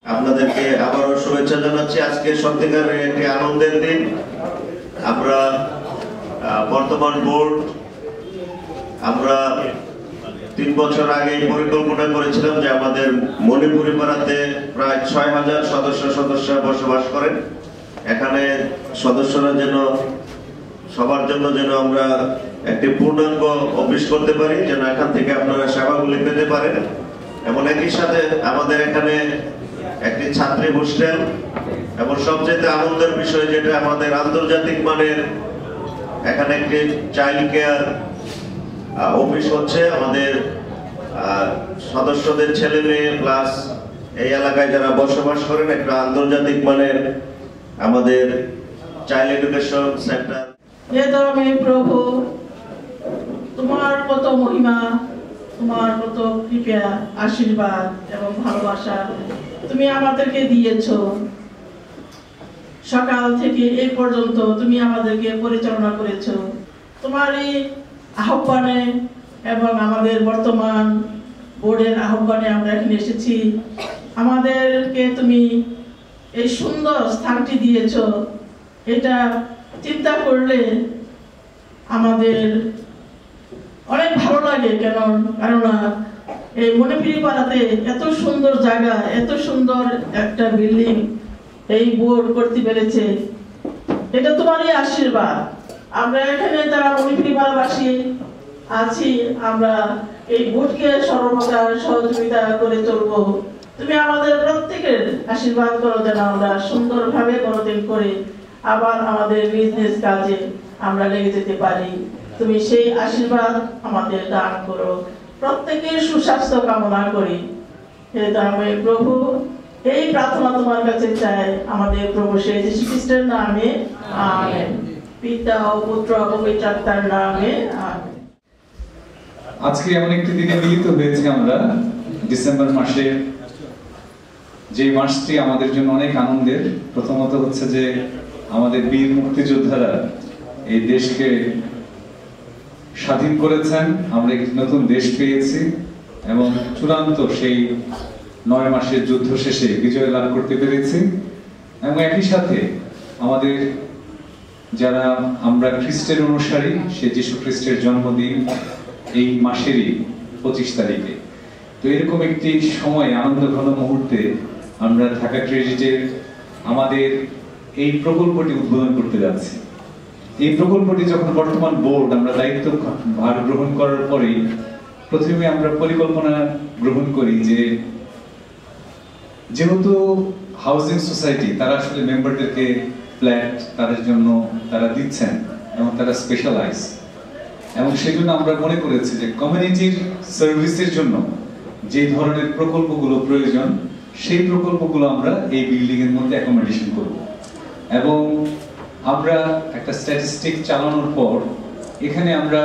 আপনাদেরকে আবারও শুভেচ্ছা জানাচ্ছি। আজকে সত্যিকারের একটি আনন্দের দিন। আমরা বর্তমান বোর্ড আমরা 3 বছর আগে পরিকল্পনা করেছিলাম যে আমাদের মণিপুরি পাড়াতে প্রায় 6000 সদস্য বসবাস করেন। এখানে সদস্যরা যেন সবার জন্য যেন আমরা একটি পূর্ণাঙ্গ অফিস করতে পারি, যেন এখান থেকে আপনারা সেবাগুলি পেতে পারেন। এবং একই সাথে আমাদের এখানে একটি ছাত্রী হোস্টেল এবং সবচেয়ে আনন্দের বিষয় যেটা আমাদের আন্তর্জাতিক মানের এখানে একটি চাইল্ড কেয়ার অফিস হচ্ছে। আমাদের সদস্যদের ছেলে মেয়ে প্লাস এই এলাকায় যারা বসবাস করেন একটা আন্তর্জাতিক মানের আমাদের চাইল্ড এডুকেশন সেন্টার। হে ধর্মে প্রভু, তোমার কত মহিমা, তোমার কত কৃপা, আশীর্বাদ এবং ভালোবাসা তুমি আমাদেরকে দিয়েছো। সকাল থেকে এই পর্যন্ত তুমি আমাদেরকে পরিচালনা করেছো। তোমার এই আহ্বানে এবং আমাদের বর্তমান বোর্ডের আহ্বানে আমরা এখানে এসেছি। আমাদেরকে তুমি এই সুন্দর স্থানটি দিয়েছো। এটা চিন্তা করলে আমাদের অনেক ভালো লাগে। কেননা এই মণিপুরি পাড়াতে এত সুন্দর জায়গা, এত সুন্দর একটা বিল্ডিং এই বোর্ড করতে পেরেছে, এটা তোমারই আশীর্বাদ। আমরা এখানে যারা মণিপুরি পাড়াবাসী আছি, আমরা এই বোর্ডকে সর্বপ্রকার সহযোগিতা করে চলবো। তুমি আমাদের প্রত্যেকের আশীর্বাদ করো যেন আমরা সুন্দরভাবে কোনোদিন করে আবার আমাদের বিজনেস কাজে আমরা লেগে যেতে পারি। তুমি সেই আশীর্বাদ আমাদের দান করো। প্রত্যেকের সুস্বাস্থ্য কামনা করি। হে দয়াময় প্রভু, এই প্রার্থনা তোমার কাছে চাই আমাদের প্রভু সেই যীশু খ্রিস্টের নামে, আমেন। পিতা ও পুত্র ও পবিত্র আত্মার নামে, আমেন। আজকে এমন একটি দিনে মিলিত হয়েছি আমরা, ডিসেম্বর মাসে, যে মাসটি আমাদের জন্য অনেক আনন্দের। প্রথমত হচ্ছে যে আমাদের বীর মুক্তিযোদ্ধারা এই দেশকে স্বাধীন করেছেন, আমরা একটি নতুন দেশ পেয়েছি এবং চূড়ান্ত সেই 9 মাসের যুদ্ধ শেষে বিজয় লাভ করতে পেরেছি। এবং একই সাথে আমাদের যারা আমরা খ্রিস্টের অনুসারী, সে যীশু খ্রিস্টের জন্মদিন এই মাসেরই 25 তারিখে। তো এরকম একটি সময়, আনন্দঘন মুহূর্তে আমরা ঢাকা ক্রেডিটের আমাদের এই প্রকল্পটি উদ্বোধন করতে যাচ্ছি। এই প্রকল্পটি যখন বর্তমান বোর্ড আমরা দায়িত্ব ভার গ্রহণ করার পরেই প্রথমে আমরা পরিকল্পনা গ্রহণ করি যে যেহেতু হাউজিং সোসাইটি তারা আসলে মেম্বারদেরকে ফ্ল্যাট তাদের জন্য তারা দিচ্ছেন এবং তারা স্পেশালাইজ, এবং সেই জন্য আমরা মনে করেছি যে কমিউনিটির সার্ভিসের জন্য যে ধরনের প্রকল্পগুলো প্রয়োজন সেই প্রকল্পগুলো আমরা এই বিল্ডিং এর মধ্যে অ্যাকোমোডেশন করব। এবং আমরা একটা স্ট্যাটিস্টিক চালানোর পর এখানে আমরা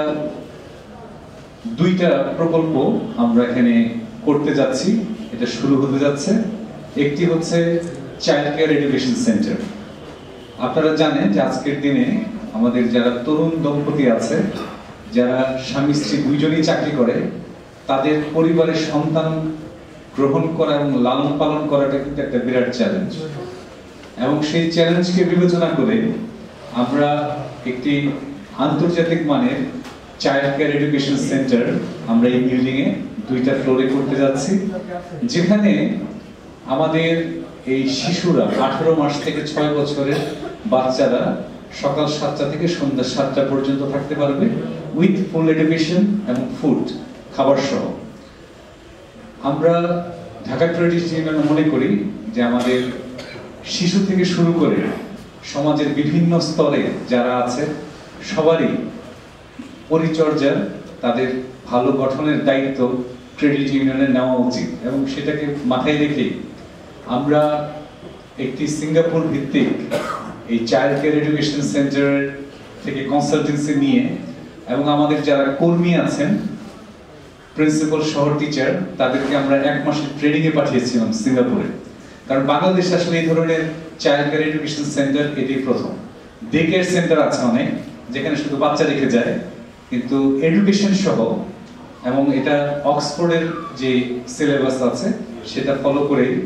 2টা প্রকল্প আমরা এখানে করতে যাচ্ছি, এটা শুরু হতে যাচ্ছে। একটি হচ্ছে চাইল্ড কেয়ার এডুকেশন সেন্টার। আপনারা জানেন যে আজকের দিনে আমাদের যারা তরুণ দম্পতি আছে, যারা স্বামী স্ত্রী দুইজনই চাকরি করে, তাদের পরিবারের সন্তান গ্রহণ করা এবং লালন পালন করাটা কিন্তু একটা বিরাট চ্যালেঞ্জ। এবং সেই চ্যালেঞ্জকে বিবেচনা করে আমরা একটি আন্তর্জাতিক মানের চাইল্ড কেয়ার এডুকেশন সেন্টার আমরা এই বিল্ডিং এ 2টা ফ্লোরে করতে যাচ্ছি, যেখানে আমাদের এই শিশুরা 18 মাস থেকে 6 বছরের বাচ্চারা সকাল 7টা থেকে সন্ধ্যা 7টা পর্যন্ত থাকতে পারবে, উইথ ফুল এডুকেশন এবং ফুড, খাবার সহ। আমরা ঢাকা ক্রেডিট ইউনিয়ন মনে করি যে আমাদের শিশু থেকে শুরু করে সমাজের বিভিন্ন স্তরে যারা আছে সবারই পরিচর্যা, তাদের ভালো গঠনের দায়িত্ব ক্রেডিট ইউনিয়নের নেওয়া উচিত। এবং সেটাকে মাথায় রেখে আমরা একটি সিঙ্গাপুর ভিত্তিক এই চাইল্ড কেয়ার এডুকেশন সেন্টার থেকে কনসালটেন্সি নিয়ে এবং আমাদের যারা কর্মী আছেন, প্রিন্সিপাল সহ টিচার, তাদেরকে আমরা 1 মাসের ট্রেনিং এ পাঠিয়েছিলাম সিঙ্গাপুরে। কারণ বাংলাদেশে আসলে এই ধরনের চাইল্ড কেয়ার এডুকেশন সেন্টার এটাই প্রথম। ডে কেয়ার সেন্টার আছে অনেক, যেখানে শুধু বাচ্চা রেখে যায়, কিন্তু এডুকেশন সহ, এবং এটা অক্সফোর্ডের যে সিলেবাস আছে সেটা ফলো করেই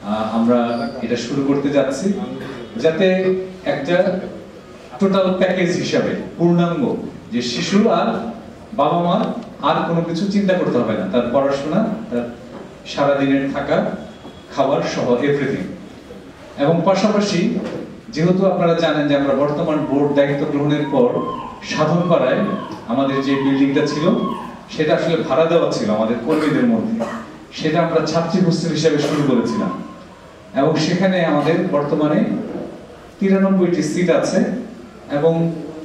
আমরা এটা শুরু করতে যাচ্ছি, যাতে একটা টোটাল প্যাকেজ হিসাবে পূর্ণাঙ্গ, যে শিশু আর বাবা মা আর কোনো কিছু চিন্তা করতে হবে না, তার পড়াশোনা, তার সারাদিনের থাকা, খাবার সহ এভরিথিং। এবং পাশাপাশি যেহেতু আপনারা জানেন যে আমরা বর্তমান বোর্ড দায়িত্ব গ্রহণের পর সাধনপাড়ায় আমাদের যে বিল্ডিংটা ছিল সেটা আসলে ভাড়া দেওয়া ছিল আমাদের কর্মীদের মধ্যে, সেটা আমরা ছাত্রী হোস্টেল হিসেবে শুরু করেছিলাম। এবং সেখানে আমাদের বর্তমানে 93টি সিট আছে এবং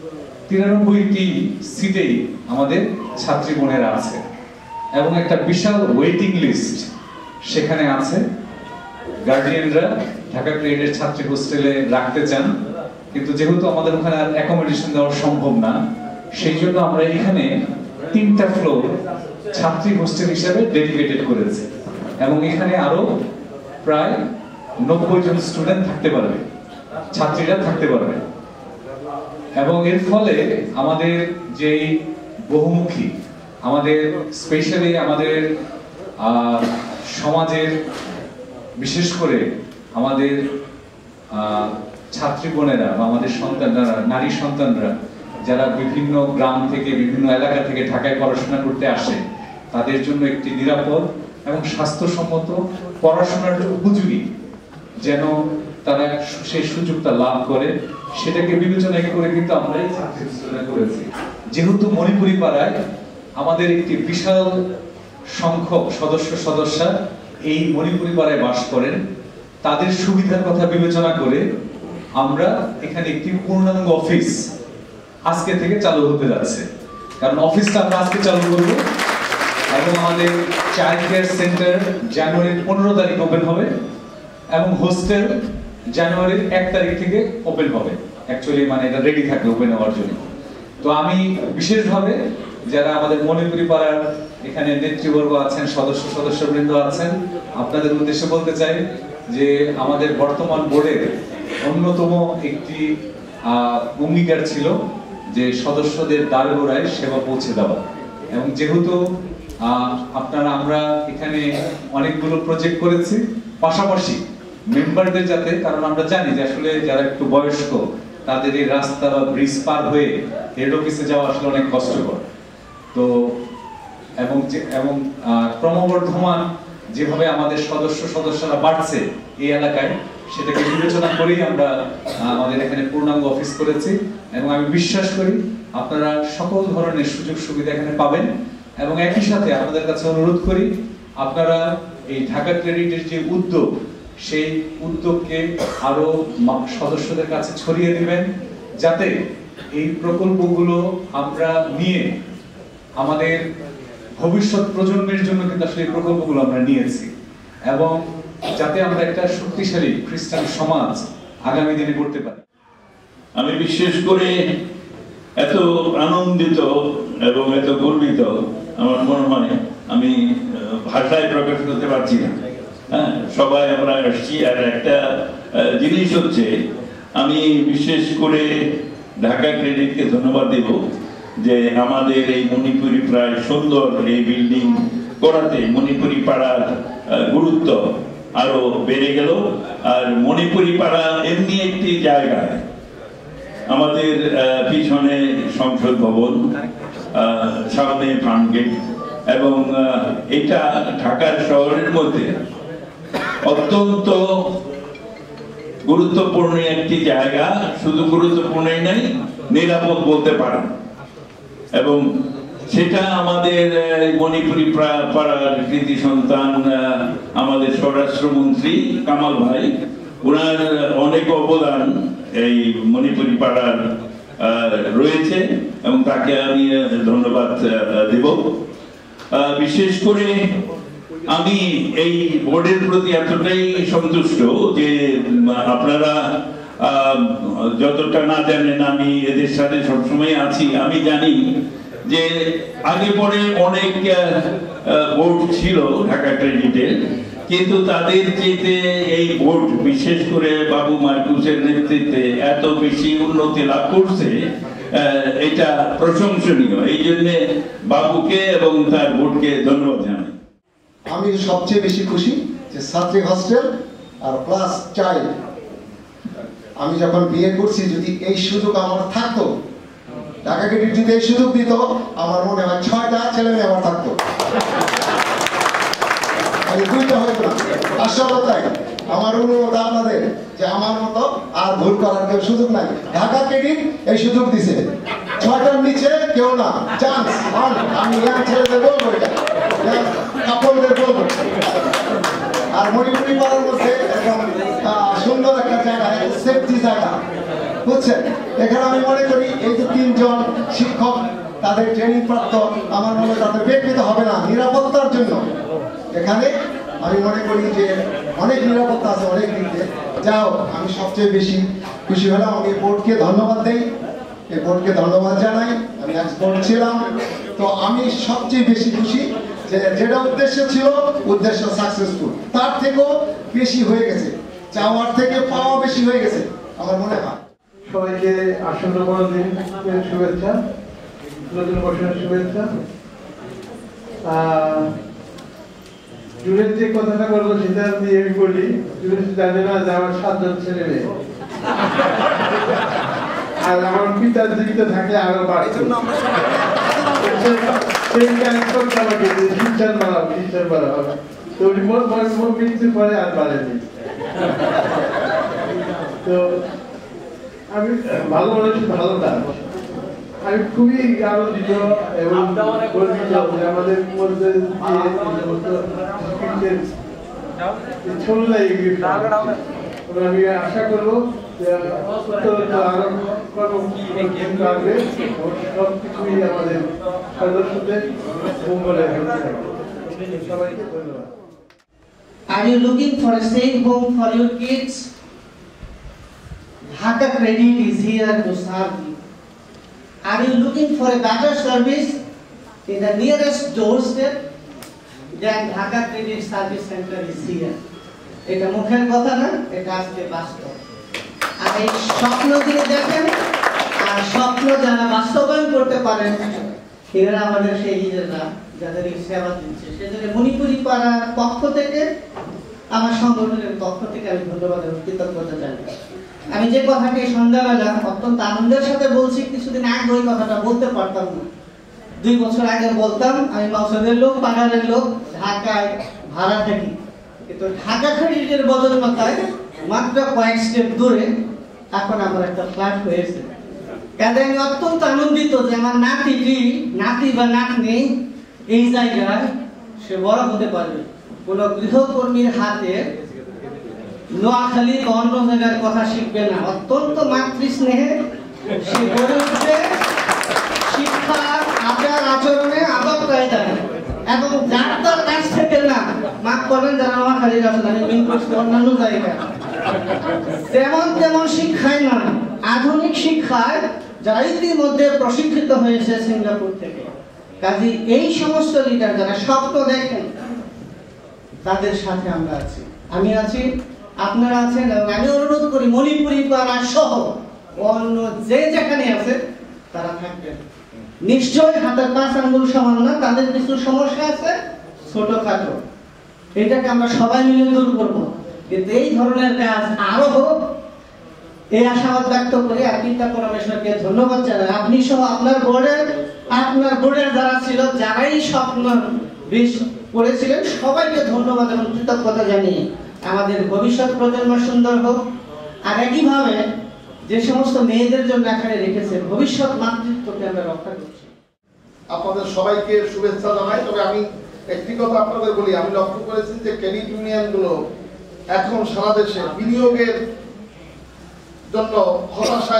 93টি সিটেই আমাদের ছাত্রী বোনেরা আছে এবং একটা বিশাল ওয়েটিং লিস্ট সেখানে আছে। গার্ডিয়ানরা ঢাকা ক্রেডিটের ছাত্রী হোস্টেলে রাখতে চান, কিন্তু যেহেতু আমাদের ওখানে আর অ্যাকোমোডেশন দেওয়া সম্ভব না, সেই জন্য আমরা এখানে 3টা ফ্লোর ছাত্রী হোস্টেল হিসেবে ডেডিকেটেড করেছি এবং এখানে আরো প্রায় 90 জন স্টুডেন্ট থাকতে পারবে, ছাত্রীরা থাকতে পারবে। এবং এর ফলে আমাদের যে বহুমুখী, আমাদের স্পেশালি আমাদের সমাজের, বিশেষ করে আমাদের ছাত্রী বোনেরা বা আমাদের সন্তানরা, নারী সন্তানরা যারা বিভিন্ন গ্রাম থেকে, বিভিন্ন এলাকা থেকে ঢাকায় পড়াশোনা করতে আসে, তাদের জন্য একটি নিরাপদ এবং স্বাস্থ্যসম্মত পড়াশোনার উপযোগী যেন তারা সেই সুযোগটা লাভ করে, সেটাকে বিবেচনা করে কিন্তু আমরা এই ছাত্রী হোস্টেলটা করেছি। যেহেতু মণিপুরি পাড়ায় আমাদের একটি বিশাল সংখ্যক সদস্যা এই মণিপুরি পাড়ায় বাস করেন, তাদের সুবিধার কথা বিবেচনা করে আমরা এখানে একটি পূর্ণাঙ্গ অফিস আজকে থেকে চালু হতে যাচ্ছে। কারণ অফিসটা আমরা আজকে চালু করব এবং আমাদের চাইল্ড কেয়ার সেন্টার জানুয়ারির 15 তারিখ ওপেন হবে এবং হোস্টেল জানুয়ারির 1 তারিখ থেকে ওপেন হবে। অ্যাকচুয়ালি মানে এটা রেডি থাকবে ওপেন হওয়ার জন্য। তো আমি বিশেষভাবে যারা আমাদের মণিপুরি পাড়ার এখানে নেতৃবর্গ আছেন, সদস্যবৃন্দ আছেন, আপনাদের উদ্দেশ্যে বলতে চাই যে আমাদের বর্তমান বোর্ডের অন্যতম একটি অঙ্গীকার ছিল যে সদস্যদের দ্বারগোড়ায় সেবা পৌঁছে দেওয়া। এবং যেহেতু আমরা এখানে অনেকগুলো প্রজেক্ট করেছি, পাশাপাশি মেম্বারদের যাতে, কারণ আমরা জানি যে আসলে যারা একটু বয়স্ক তাদের এই রাস্তা বা ব্রিজ পার হয়ে হেড অফিসে যাওয়া আসলে অনেক কষ্টকর। তো এবং ক্রমবর্ধমান যেভাবে আমাদের সদস্যরা বাড়ছে এই এলাকায়, সেটাকে বিবেচনা করেই আমরা আমাদের এখানে পূর্ণাঙ্গ অফিস করেছি। এবং আমি বিশ্বাস করি আপনারা সকল ধরনের সুযোগ সুবিধা এখানে পাবেন। এবং একই সাথে আপনাদের কাছে অনুরোধ করি, আপনারা এই ঢাকা ক্রেডিটের যে উদ্যোগ, সেই উদ্যোগকে আরো সদস্যদের কাছে ছড়িয়ে দিবেন, যাতে এই প্রকল্পগুলো আমরা নিয়ে আমাদের ভবিষ্যৎ প্রজন্মের জন্য কিন্তু আসলে এই প্রকল্পগুলো আমরা নিয়েছি, এবং যাতে আমরা একটা শক্তিশালী খ্রিস্টান সমাজ আগামী দিনে করতে পারি। আমি বিশেষ করে এত আনন্দিত এবং এত গর্বিত, আমার মনে হয় আমি ভাষায় প্রকাশ করতে পারছি না। হ্যাঁ, সবাই আমরা আসছি। আর একটা জিনিস হচ্ছে, আমি বিশেষ করে ঢাকা ক্রেডিটকে ধন্যবাদ দেব যে আমাদের এই মণিপুরি প্রায় সুন্দর এই বিল্ডিং করাতে মণিপুরি পাড়ার গুরুত্ব আরো বেড়ে গেল। আর মণিপুরি পাড়া এমনি একটি জায়গায়, আমাদের পিছনে সংসদ ভবন, সামনে ফার্মগেট, এবং এটা ঢাকার শহরের মধ্যে অত্যন্ত গুরুত্বপূর্ণ একটি জায়গা। শুধু গুরুত্বপূর্ণই নাই, নিরাপদ বলতে পারেন। এবং সেটা আমাদের মণিপুরি পাড়ার কৃতি সন্তান আমাদের স্বরাষ্ট্রমন্ত্রী কামাল ভাই, ওনার অনেক অবদান এই মণিপুরি পাড়ার রয়েছে এবং তাকে আমি ধন্যবাদ দেব। বিশেষ করে আমি এই বোর্ডের প্রতি এতটাই সন্তুষ্ট যে আপনারা যতটা না জানেন, আমি এদের সাথে সবসময় আছি। আমি জানি যে আগে পরে অনেক বোর্ড ছিল ঢাকা ক্রেডিটের, কিন্তু তাদের যেতে এই বোর্ড বিশেষ করে বাবু মার্কুসের নেতৃত্বে এত বেশি উন্নতি লাভ করছে, এটা প্রশংসনীয়। এই জন্য বাবুকে এবং তার বোর্ডকে ধন্যবাদ জানাই। আমি সবচেয়ে বেশি খুশি যে ছাত্রী হোস্টেল আর প্লাস চাইল্ড। আমি যখন বিয়ে করছি, যদি এই সুযোগ আমার থাকতো, ঢাকা ক্রেডিট যদি এই সুযোগ দিত, আমার মনে হয় 6টা ছেলে মেয়ে আমার থাকতো, 2টা হইতো না। আসলে তাই আমার অনুরোধ আপনাদের যে আমার মতো আর ভুল করার কেউ সুযোগ নাই। ঢাকা ক্রেডিট এই সুযোগ দিছে, 6টার নিচে কেউ না, চান্স। আমি ইয়াং ছেলেদের বলবো, এটা কাপড়দের বলবো। আর মণিপুরি পাড়ার মধ্যে একদম সুন্দর একটা জায়গা, সেফটি জায়গা, বুঝছেন? এখানে আমি মনে করি এই যে 3 জন শিক্ষক তাদের ট্রেনিং প্রাপ্ত, আমার মনে হয় তাদের ব্যক্তিগত হবে না নিরাপত্তার জন্য। এখানে আমি মনে করি যে অনেক নিরাপত্তা আছে অনেক দিক দিয়ে। যাও, আমি সবচেয়ে বেশি খুশি হলাম। আমি বোর্ডকে ধন্যবাদ দেই, এই বোর্ডকে ধন্যবাদ জানাই। আমি এক্সপোর্ট ছিলাম, তো আমি সবচেয়ে বেশি খুশি যে যেটা উদ্দেশ্য ছিল, উদ্দেশ্য সাকসেসফুল, তার থেকেও বেশি হয়ে গেছে, চাওয়ার থেকে পাওয়া বেশি হয়ে গেছে আমার মনে হয়। সবাইকে আসন্ন বড়দিনের শুভেচ্ছা, নতুন বছরের শুভেচ্ছা। জুড়ের যে কথাটা বলবো সেটা দিয়ে আমি বলি, জুড়ে জানে না যে আমার 7 জন ছেলে মেয়ে, আর আমার পিতা জীবিত থাকলে আরো বাড়তো। মৃত্যুর পরে আর বাড়েনি। তো আমি ভালো মানুষ, ভালো কাজ। আমি খুবই আনন্দিত এবং গর্বিত যে আমাদের মধ্যে আমি আশা করবো যে আরো কর্মকাণ্ডে সবকিছুই আমাদের সদস্যদের মঙ্গলে সবাইকে ধন্যবাদ। Are you looking for a safe home for your kids? Dhaka Credit is here to serve you. Are you looking for a better service in the nearest doorstep? Then Dhaka Credit Service Center is here. এটা মুখের কথা না, এটা আজকে বাস্তব। আর এই স্বপ্ন দিয়ে দেখেন, আর স্বপ্ন যারা বাস্তবায়ন করতে পারেন, এরা আমাদের সেই লিডাররা যাদের এই সেবা দিচ্ছে। সেজন্য মণিপুরি পাড়ার পক্ষ থেকে, আমার সংগঠনের পক্ষ থেকে আমি ধন্যবাদ এবং কৃতজ্ঞতা জানাই। আমি যে কথাটি সন্ধ্যাবেলা অত্যন্ত আনন্দের সাথে বলছি, কিছুদিন আগে ওই কথাটা বলতে পারতাম না। 2 বছর আগে বলতাম আমি মৌসুমের লোক, পাহাড়ের লোক, ঢাকায় ভাড়া থাকি, কিন্তু ঢাকা ক্রেডিটের বদলতায় মাত্র কয়েক স্টেপ দূরে এখন আমার একটা ফ্ল্যাট হয়েছে। কাজে আমি অত্যন্ত আনন্দিত যে আমার নাতি বা নাতনি এই জায়গায় সে বড় হতে পারবে। কোন গৃহকর্মীর হাতে নোয়াখালী বা অন্য জায়গার কথা শিখবে না, অত্যন্ত মাতৃস্নেহে সে গড়ে উঠবে, শিক্ষা, আচার আচরণে, আদব কায়দায়, এবং যার তার কাছ থেকে না, মাফ করবেন যারা নোয়াখালীর আছেন, আমি মিন করছি অন্যান্য জায়গায়, তেমন শিক্ষায় না, আধুনিক শিক্ষায় যারা ইতিমধ্যে প্রশিক্ষিত হয়েছে সিঙ্গাপুর থেকে। কাজে এই সমস্ত লিডার যারা স্বপ্ন দেখেন, তাদের সাথে আমরা আছি, আমি আছি, আপনারা আছেন। এবং আমি অনুরোধ করি মণিপুরি পাড়া সহ অন্য যে যেখানে আছে তারা থাকবেন। নিশ্চয়ই হাতের 5 আঙ্গুল সমান না, তাদের কিছু সমস্যা আছে ছোটখাটো, এটাকে আমরা সবাই মিলে দূর করবো। কিন্তু এই ধরনের কাজ আরো হোক, এই আশাবাদ ব্যক্ত করি। আর চিন্তা পরমেশ্বরকে ধন্যবাদ জানাই, আপনি সহ আপনার বোর্ডের যারা ছিল, যারাই স্বপ্ন বিষ করেছিলেন, সবাইকে ধন্যবাদ এবং কৃতজ্ঞতা জানিয়ে আমাদের ভবিষ্যৎ প্রজন্ম সুন্দর হোক। আর একইভাবে যে সমস্ত মেয়েদের জন্য এখানে রেখেছে, ভবিষ্যৎ মাতৃত্বকে আমরা রক্ষা করছি। আপনাদের সবাইকে শুভেচ্ছা জানাই। তবে আমি একটি কথা আপনাদের বলি, আমি লক্ষ্য করেছি যে ক্রেডিট ইউনিয়নগুলো এখন সারা দেশে বিনিয়োগের জন্য হতাশায়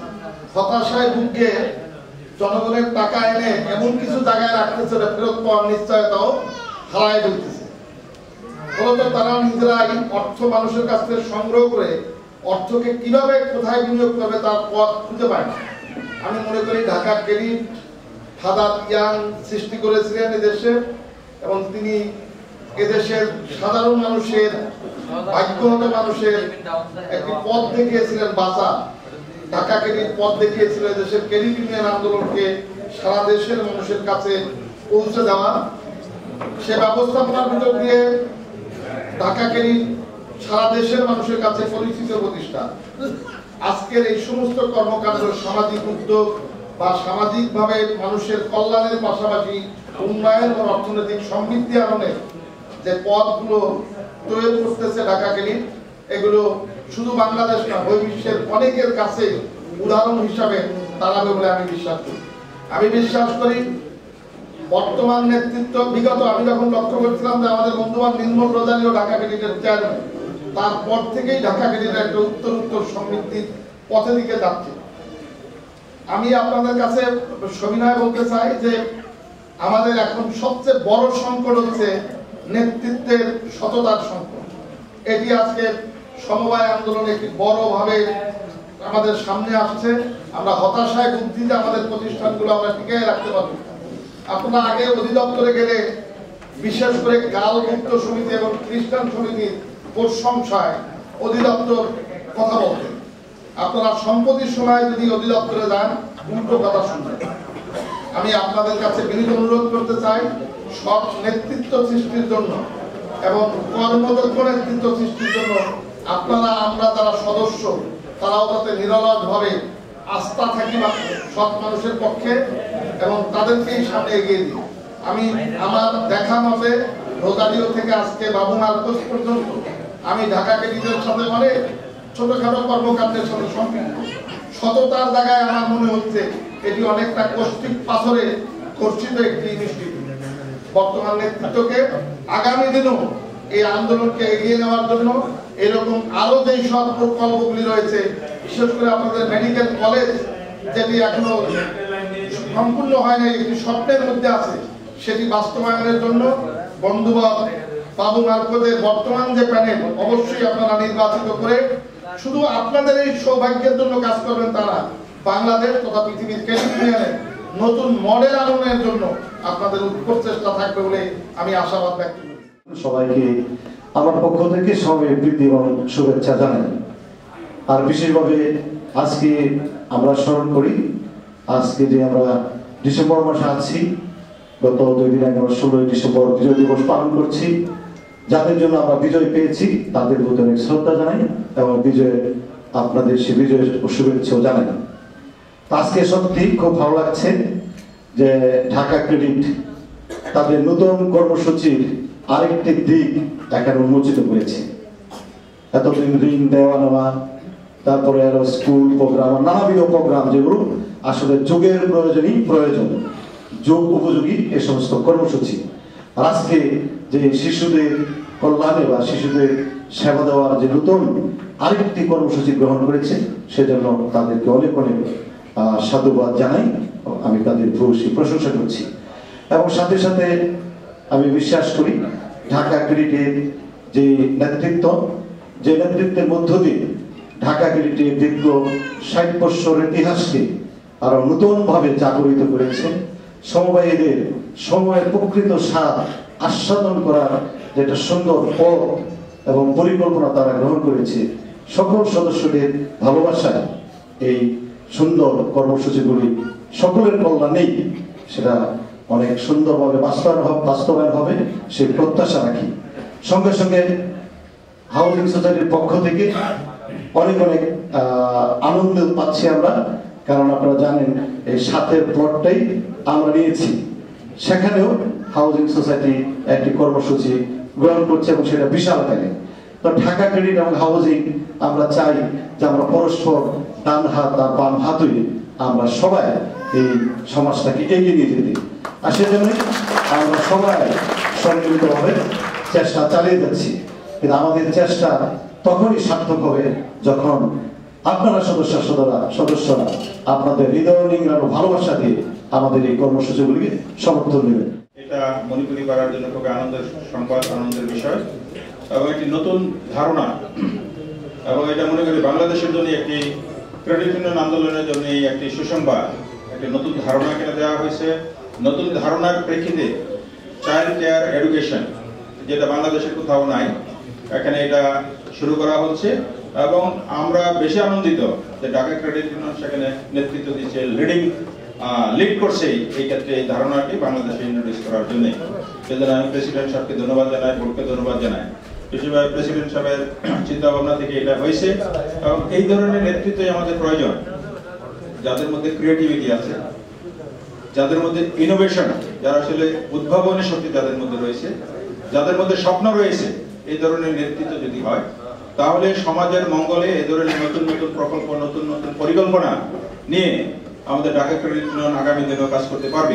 ভুগছে, জনগণের টাকা এনে এমন কিছু জায়গায় রাখতেছে ফেরত পাওয়ার নিশ্চয়তাও হারায় ফেলতেছে। ফলত তারা নিজেরাই অর্থ মানুষের কাছ থেকে সংগ্রহ করে অর্থকে কিভাবে কোথায় বিনিয়োগ করবে তার পথ খুঁজে পায় না। আমি মনে করি ঢাকা ক্রেডিট ফাদার ইয়াং সৃষ্টি করেছিলেন এদেশে, এবং তিনি এদেশের সাধারণ মানুষের, ভাগ্যহীন মানুষের একটি পথ দেখিয়েছিলেন বাঁচা। ঢাকা ক্রেডিট পথ দেখিয়েছিল দেশের ক্রেডিট ইউনিয়ন আন্দোলনকে সারা দেশের মানুষের কাছে পৌঁছে দেওয়া। সে ব্যবস্থাপনার ভিতর দিয়ে ঢাকা ক্রেডিট সারা দেশের মানুষের কাছে পরিচিত প্রতিষ্ঠান। আজকের এই সমস্ত কর্মকাণ্ড সামাজিক উদ্যোগ বা সামাজিকভাবে মানুষের কল্যাণের পাশাপাশি উন্নয়ন ও অর্থনৈতিক সমৃদ্ধি আননে যে পথগুলো তৈরি করতেছে ঢাকা ক্লিনিক, এগুলো শুধু বাংলাদেশ না, ওই বিশ্বের অনেকের কাছে উদাহরণ হিসাবে দাঁড়াবে বলে আমি বিশ্বাস করি। আমি বিশ্বাস করি বর্তমান নেতৃত্ব, বিগত আমি যখন লক্ষ্য করছিলাম যে আমাদের বন্ধুবান নির্মল রোজানিও ঢাকা ক্লিনিকের চেয়ারম্যান, তারপর থেকেই ঢাকা ক্লিনিকের একটা উত্তর সমৃদ্ধির পথে দিকে যাচ্ছে। আমি আপনাদের কাছে সবিনয় বলতে চাই যে আমাদের এখন সবচেয়ে বড় সংকট হচ্ছে নেতৃত্বের সততার সংকট। এটি আজকে সমবায় আন্দোলনে একটি বড়ভাবে আমাদের সামনে আসছে। আমরা হতাশায় ভুগছি যে আমাদের প্রতিষ্ঠানগুলো আমরা টিকিয়ে রাখতে পারবো। আপনারা আগে অধিদপ্তরে গেলে বিশেষ করে গালমুক্ত সমিতি এবং খ্রিস্টান সমিতির প্রশংসায় অধিদপ্তর কথা বলতেন। আপনারা সম্প্রতির সময় যদি অধিদপ্তরে যান উল্টো কথা শুনবেন। আমি আপনাদের কাছে বিনীত অনুরোধ করতে চাই, সৎ নেতৃত্ব সৃষ্টির জন্য এবং কর্মদক্ষ নেতৃত্ব সৃষ্টির জন্য আপনারা আমরা যারা সদস্য তারাও তাতে নিরলসভাবে আস্থা থাকি সৎ মানুষের পক্ষে এবং তাদেরকেই সামনে এগিয়ে দিই। আমি আমার দেখা মতে রোজারিও থেকে আজকে বাবু মার্কস পর্যন্ত আমি ঢাকা ক্লিনিকের সাথে অনেক ছোটখাটো কর্মকাণ্ডের সাথে সম্পৃক্ত। সততার জায়গায় আমার মনে হচ্ছে এটি অনেকটা কৌষ্টিক পাথরে খর্চিত একটি ইনস্টিটিউট। বর্তমান নেতৃত্বকে আগামী দিনেও এই আন্দোলনকে এগিয়ে নেওয়ার জন্য এরকম আরো যেই সব প্রকল্পগুলি রয়েছে, বিশেষ করে আপনাদের মেডিকেল কলেজ যেটি এখনো সম্পূর্ণ হয় নাই, একটি স্বপ্নের মধ্যে আছে, সেটি বাস্তবায়নের জন্য বন্ধুবান বাবু মার্কসের বর্তমান যে প্যানেল অবশ্যই আপনারা নির্বাচিত করে শুধু আপনাদের এই সৌভাগ্যের জন্য কাজ করবেন তারা বাংলাদেশ তথা পৃথিবীর ক্লিনিক নতুন মডেল আনয়নের জন্য আপনাদের প্রচেষ্টা থাকবে বলে আমি আশাবাদ ব্যক্ত করি। সবাইকে আমার পক্ষ থেকে সবাই প্রীতি এবং শুভেচ্ছা জানাই। আর বিশেষভাবে আজকে আমরা স্মরণ করি, আজকে যে আমরা ডিসেম্বর মাসে আছি, গত 2 দিন আগে আমরা 16 ডিসেম্বর বিজয় দিবস পালন করছি। যাদের জন্য আমরা বিজয় পেয়েছি তাদের প্রতি অনেক শ্রদ্ধা জানাই এবং আপনাদের সে বিজয় শুভেচ্ছাও জানাই। আজকে সত্যি খুব ভালো লাগছে যে ঢাকা ক্রেডিট তাদের নতুন কর্মসূচির আরেকটি দিক এখানে উন্মোচিত করেছে। এতদিন ঋণ দেওয়া নেওয়া, তারপরে আরো স্কুল প্রোগ্রাম, নানাবিধ প্রোগ্রাম যেগুলো আসলে যুগের প্রয়োজন, যুগ উপযোগী এ সমস্ত কর্মসূচি। আর আজকে যে শিশুদের কল্যাণে বা শিশুদের সেবা দেওয়ার যে নতুন আরেকটি কর্মসূচি গ্রহণ করেছে, সেজন্য তাদেরকে অনেক অনেক সাধুবাদ জানাই, আমি তাদের ভূয়সী প্রশংসা করছি। এবং সাথে সাথে আমি বিশ্বাস করি ঢাকা ক্রেডিটের যে নেতৃত্বের মধ্য দিয়ে ঢাকা ক্রেডিটের দীর্ঘ 60 বছর ইতিহাসকে আরো নতুনভাবে জাগরিত করেছে। সমবায়ীদের সময়ের প্রকৃত স্বাদ আস্বাদন করার যেটা সুন্দর পথ এবং পরিকল্পনা তারা গ্রহণ করেছে। সকল সদস্যদের ভালোবাসায় এই সুন্দর কর্মসূচিগুলি সকলের কল্যাণেই সেটা অনেক সুন্দরভাবে বাস্তবায়ন হবে সেই প্রত্যাশা রাখি। সঙ্গে সঙ্গে হাউজিং সোসাইটির পক্ষ থেকে অনেক অনেক আনন্দ পাচ্ছি আমরা, কারণ আপনারা জানেন এই 7 প্লটটাই আমরা নিয়েছি, সেখানেও হাউজিং সোসাইটি একটি কর্মসূচি গ্রহণ করছে এবং সেটা বিশাল আকারে। তো ঢাকা ক্রেডিট এবং হাউজিং আমরা চাই যে আমরা পরস্পর ডান হাত আর বাম হাত হয়ে আমরা সবাই এই সমাজটাকে এগিয়ে নিয়ে যেতে, আর সেজন্য আমরা সবাই সম্মিলিতভাবে চেষ্টা চালিয়ে যাচ্ছি। কিন্তু আমাদের চেষ্টা তখনই সার্থক হবে যখন আপনারা সদস্যরা আপনাদের হৃদয় নিংড়ানো ভালোবাসা দিয়ে আমাদের এই কর্মসূচিগুলিকে সমর্থন দেবেন। এটা মণিপুরি করার জন্য খুবই আনন্দের সংবাদ, আনন্দের বিষয় এবং একটি নতুন ধারণা, এবং এটা মনে করি বাংলাদেশের জন্য একটি ক্রেডিট ইউনিয়ন আন্দোলনের জন্য একটি সুসংবাদ, একটি নতুন ধারণা এখানে দেওয়া হয়েছে। নতুন ধারণার প্রেক্ষিতে চাইল্ড কেয়ার এডুকেশন, যেটা বাংলাদেশের কোথাও নাই, এখানে এটা শুরু করা হচ্ছে এবং আমরা বেশি আনন্দিত যে ঢাকা ক্রেডিট ইউনিয়ন সেখানে নেতৃত্ব দিচ্ছে, লিড করছে এই ক্ষেত্রে এই ধারণাটি বাংলাদেশে ইন্ট্রোডিউস করার জন্য। সেজন্য আমি প্রেসিডেন্ট সাহেবকে ধন্যবাদ জানাই, বোর্ডকে ধন্যবাদ জানাই। প্রেসিডেন্ট সাহেবের চিন্তা ভাবনা থেকে এটা হয়েছে এবং এই ধরনের নেতৃত্বই আমাদের প্রয়োজন, যাদের মধ্যে ক্রিয়েটিভিটি আছে, যাদের মধ্যে ইনোভেশন, যারা আসলে উদ্ভাবনী শক্তি যাদের মধ্যে রয়েছে, যাদের মধ্যে স্বপ্ন রয়েছে। এই ধরনের নেতৃত্ব যদি হয় তাহলে সমাজের মঙ্গলে এই ধরনের নতুন নতুন প্রকল্প, নতুন নতুন পরিকল্পনা নিয়ে আমাদের ঢাকা ক্রেডিট ইউনিয়ন আগামী দিনেও কাজ করতে পারবে।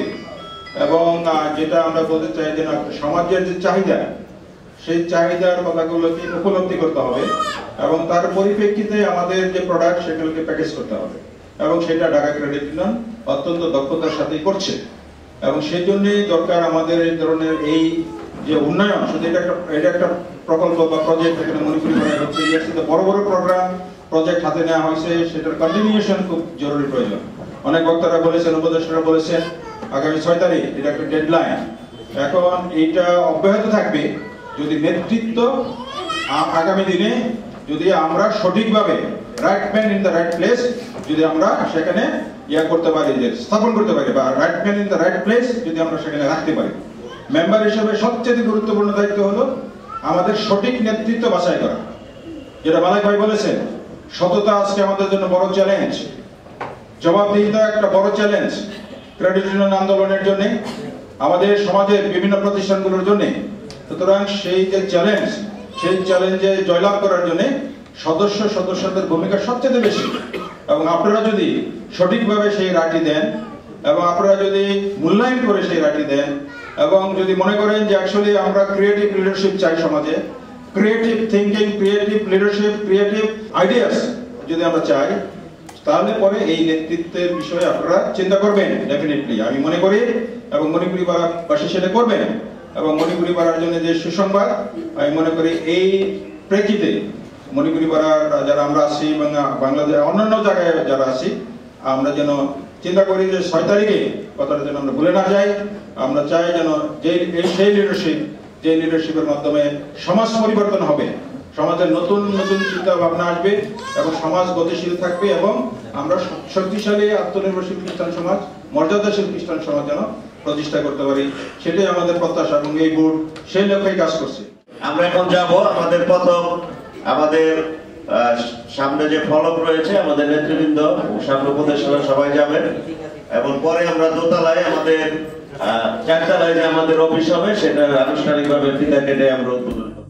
এবং যেটা আমরা বলতে চাই যে সমাজের যে চাহিদা, সেই চাহিদার কথাগুলোকে উপলব্ধি করতে হবে এবং তার পরিপ্রেক্ষিতে আমাদের যে প্রোডাক্ট সেগুলোকে প্যাকেজ করতে হবে এবং সেটা ঢাকা ক্রেডিট ইউনিয়ন অত্যন্ত দক্ষতার সাথেই করছে। এবং সেই জন্যই দরকার আমাদের এই ধরনের এই যে উন্নয়ন, শুধু এটা একটা প্রকল্প বা প্রজেক্ট এখানে মনিপুরি করা হচ্ছে, বড় বড় প্রোগ্রাম প্রজেক্ট হাতে নেওয়া হয়েছে, সেটার কন্টিনিউশন খুব জরুরি প্রয়োজন। অনেক বক্তারা বলেছেন, উপদেষ্টারা বলেছেন আগামী 6 তারিখ এটা একটা ডেডলাইন। এখন এইটা অব্যাহত থাকবে যদি নেতৃত্ব আগামী দিনে যদি আমরা সঠিকভাবে right man in the right place যদি আমরা সেখানে করতে পারি, যে স্থাপন করতে পারি, বা right man in the right place যদি আমরা সেখানে রাখতে পারি। মেম্বার হিসেবে সবচেয়ে গুরুত্বপূর্ণ দায়িত্ব হলো আমাদের সঠিক নেতৃত্ব বাছাই করা। যেটা মালিক ভাই বলেছেন, সততা আজকে আমাদের জন্য বড় চ্যালেঞ্জ, জবাবদিহিতা একটা বড় চ্যালেঞ্জ ক্রেডিট ইউনিয়ন আন্দোলনের জন্য, আমাদের সমাজের বিভিন্ন প্রতিষ্ঠানগুলোর জন্য। সুতরাং সেই যে চ্যালেঞ্জ, সেই চ্যালেঞ্জে জয়লাভ করার জন্য সদস্যদের ভূমিকা সবচেয়ে বেশি। এবং আপনারা যদি সঠিকভাবে সেই রায়টি দেন এবং আপনারা যদি মূল্যায়ন করে সেই রায়টি দেন এবং যদি মনে করেন যে অ্যাকচুয়ালি আমরা ক্রিয়েটিভ লিডারশিপ চাই সমাজে, creative thinking, creative leadership, creative ideas যদি আমরা চাই, তাহলে পরে এই নেতৃত্বের বিষয়ে আপনারা চিন্তা করবেন ডেফিনেটলি, আমি মনে করি। এবং মণিপুরি পাড়াবাসী সেটা করবেন। এবং মণিপুরি পাড়ার জন্য যে সুসংবাদ, আমি মনে করি এই প্রেক্ষিতে মণিপুরি পাড়ার যারা আমরা আছি এবং বাংলাদেশের অন্যান্য জায়গায় যারা আছি, আমরা যেন চিন্তা করি যে 6 তারিখে কথাটা যেন আমরা ভুলে না যাই। আমরা চাই যেন সেই লিডারশিপের মাধ্যমে সমাজ পরিবর্তন হবে, সমাজের নতুন নতুন চিন্তা ভাবনা আসবে এবং সমাজ গতিশীল থাকবে এবং আমরা শক্তিশালী আত্মনির্ভরশীল খ্রিস্টান সমাজ, মর্যাদাশীল খ্রিস্টান সমাজ যেন প্রতিষ্ঠা করতে পারি, সেটাই আমাদের প্রত্যাশা এবং এই বোর্ড সেই লক্ষ্যেই কাজ করছে। আমরা এখন যাব আমাদের প্রথম, আমাদের সামনে যে ফলক রয়েছে, আমাদের নেতৃবৃন্দ সামনে উপদেষ্টারা সবাই যাবেন এবং পরে আমরা দোতলায় আমাদের 4 তলায় যে আমাদের অফিস হবে সেটা আনুষ্ঠানিকভাবে ফিতা কেটে আমরা উদ্বোধন করব।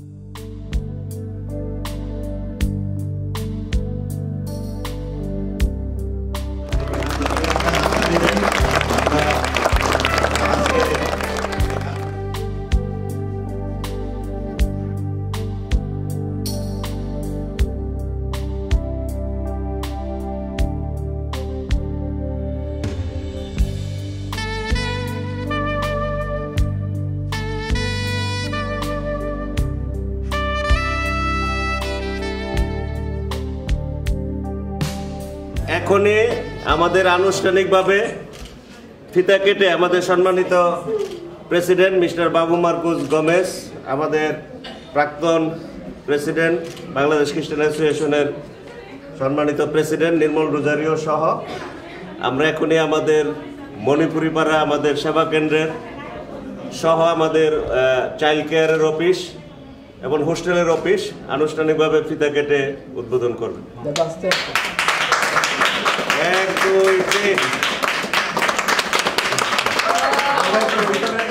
এখনই আমাদের আনুষ্ঠানিকভাবে ফিতা কেটে আমাদের সম্মানিত প্রেসিডেন্ট মিস্টার বাবু মার্কুস গোমেজ, আমাদের প্রাক্তন প্রেসিডেন্ট বাংলাদেশ খ্রিস্টান অ্যাসোসিয়েশনের সম্মানিত প্রেসিডেন্ট নির্মল রোজারিও সহ আমরা এখনই আমাদের মণিপুরি পাড়া আমাদের সেবা কেন্দ্রের সহ আমাদের চাইল্ড কেয়ারের অফিস এবং হোস্টেলের অফিস আনুষ্ঠানিকভাবে ফিতা কেটে উদ্বোধন করবে। 1 2 3